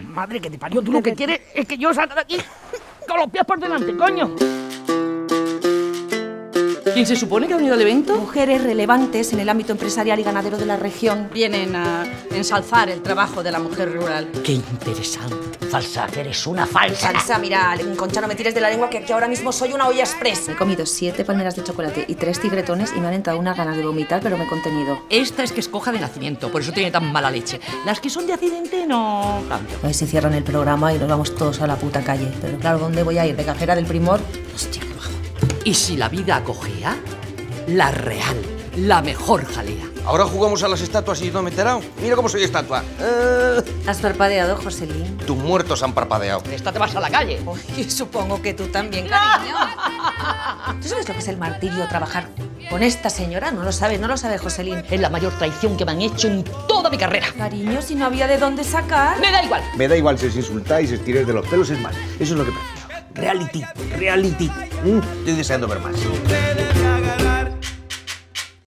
madre que te parió, tú lo que quieres es que yo salga de aquí con los pies por delante, coño. ¿Quién se supone que ha venido al evento? Mujeres relevantes en el ámbito empresarial y ganadero de la región. Vienen a ensalzar el trabajo de la mujer rural. Qué interesante. Falsa, que eres una falsa. Salsa, mira, Concha, no me tires de la lengua que aquí ahora mismo soy una olla express. He comido 7 palmeras de chocolate y 3 tigretones y me han entrado unas ganas de vomitar, pero me he contenido. Esta es que es coja de nacimiento, por eso tiene tan mala leche. Las que son de accidente no tanto. A ver si cierran el programa y nos vamos todos a la puta calle. Pero claro, ¿dónde voy a ir? ¿De cajera del Primor? Hostia, qué bajo. Y si la vida acogea, la real, la mejor jalea. Ahora jugamos a las estatuas y no me he enterado. Mira cómo soy estatua. ¿Has parpadeado, Joselín? Tus muertos han parpadeado. Esta te vas a la calle. Uy, supongo que tú también, cariño. ¿Tú sabes lo que es el martirio trabajar con esta señora? No lo sabes, Joselín. Es la mayor traición que me han hecho en toda mi carrera. Cariño, si no había de dónde sacar. Me da igual. Me da igual si os insultáis, si os tiráis de los pelos, es más. Eso es lo que prefiero. Reality. Estoy deseando ver más.